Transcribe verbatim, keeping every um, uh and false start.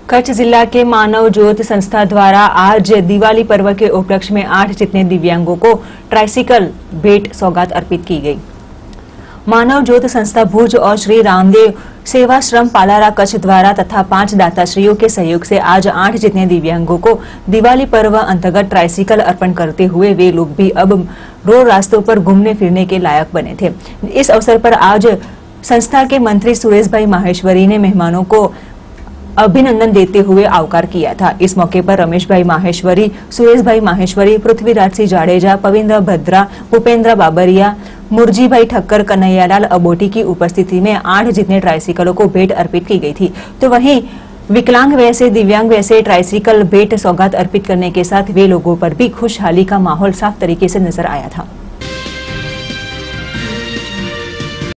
कच्छ जिला के मानव ज्योत संस्था द्वारा आज दिवाली पर्व के उपलक्ष्य में आठ जितने दिव्यांगों को ट्राइसिकल भेंट सौगात अर्पित की गई। मानव ज्योत संस्था भुज और श्री रामदेव सेवाश्रम पालारा कच्छ द्वारा तथा पांच दाताश्रियों के सहयोग से आज आठ जितने दिव्यांगों को दिवाली पर्व अंतर्गत ट्राइसिकल अर्पण करते हुए वे लोग भी अब रोड रास्तों पर घूमने फिरने के लायक बने थे। इस अवसर पर आज संस्था के मंत्री सुरेश भाई माहेश्वरी ने मेहमानों को अभिनंदन देते हुए आवकार किया था। इस मौके पर रमेश भाई माहेश्वरी, सुरेश भाई माहेश्वरी, पृथ्वीराज सिंह जाडेजा, पविंद्र भद्रा, भूपेंद्र बाबरिया, मुरजी भाई ठक्कर, कन्हैयालाल अबोटी की उपस्थिति में आठ जितने ट्राइसिकलों को भेंट अर्पित की गई थी। तो वहीं विकलांग वैसे दिव्यांग वैसे ट्राइसिकल भेंट सौगात अर्पित करने के साथ वे लोगों पर भी खुशहाली का माहौल साफ तरीके से नजर आया था।